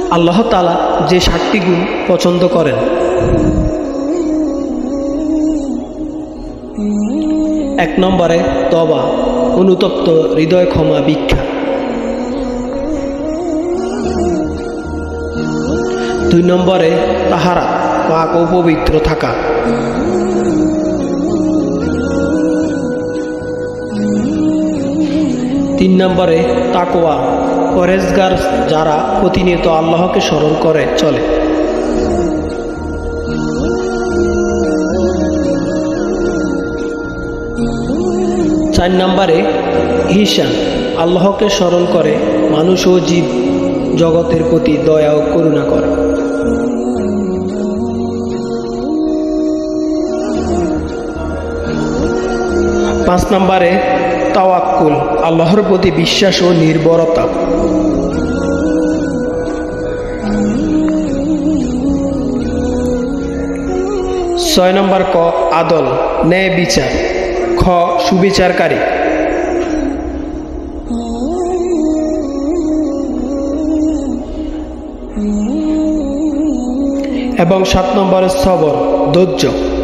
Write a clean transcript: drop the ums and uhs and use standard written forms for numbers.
আল্লাহ তাআলা যে 7টি গুণ পছন্দ করেন। 1 নম্বরে তওবা, অনুতপ্ত হৃদয় ক্ষমা ভিক্ষা। 2 নম্বরে তাহারা, পাক ও পবিত্র থাকা। 3 নম্বরে তাকওয়া, পরহেজগার যারা প্রতিনিয়ত আল্লাহকে স্মরণ করে চলে। 4 নম্বরে ঈশান, আল্লাহকে স্মরণ করে মানুষ ও জীব জগতের প্রতি দয়া ও করুণা করে। 5 নম্বরে তাওয়াক্কুল, আল্লাহর প্রতি বিশ্বাস ও নির্ভরতা। 6 নম্বর ক আদল, ন্যায় বিচার। খ সুবিচারকারী। এবং 7 নম্বরে সবর, ধৈর্য।